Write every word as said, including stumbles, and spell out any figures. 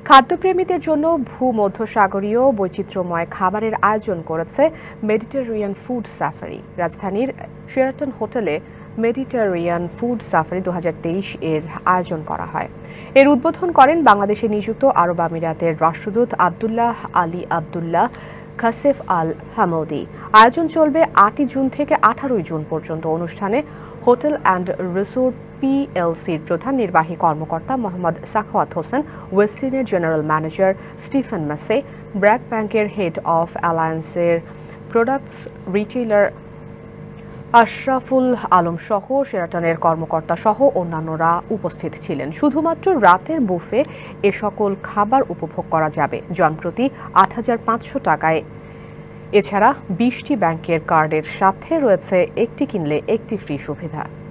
খাদ্যপ্রেমীদের জন্য ভূমধ্যসাগরীয় বৈচিত্র্যময় খাবারের আয়োজন করেছে মেডিটেরিয়ান ফুড সাফারি। রাজধানীর শেরাটন হোটেলে মেডিটেরিয়ান ফুড সাফারি দু হাজার তেইশ এর আয়োজন করা হয়। এর উদ্বোধন করেন বাংলাদেশে নিযুক্ত আরব আমিরাতের রাষ্ট্রদূত আবদুল্লাহ আলী আবদুল্লাহ খাসেফ আল হামৌদি। আয়োজন চলবে আটই জুন থেকে আঠারোই জুন পর্যন্ত। অনুষ্ঠানে হোটেল অ্যান্ড রিসোর্ট পিএলসির প্রধান নির্বাহী কর্মকর্তা মোহাম্মদ সাখাওয়াত হোসেন, ওয়েস্টিনের জেনারেল ম্যানেজার স্টিফেন মাসে, ব্র্যাক ব্যাংকের হেড অফ অ্যালায়েন্সের প্রোডাক্টস রিটেইলার আশরাফুল আলম সহ শেরাটনের কর্মকর্তা সহ অন্যান্যরা উপস্থিত ছিলেন। শুধুমাত্র রাতের বুফে এ সকল খাবার উপভোগ করা যাবে জনপ্রতি আট হাজার পাঁচশো টাকায়। এছাড়া বিশটি ব্যাংকের কার্ডের সাথে রয়েছে একটি কিনলে একটি ফ্রি সুবিধা।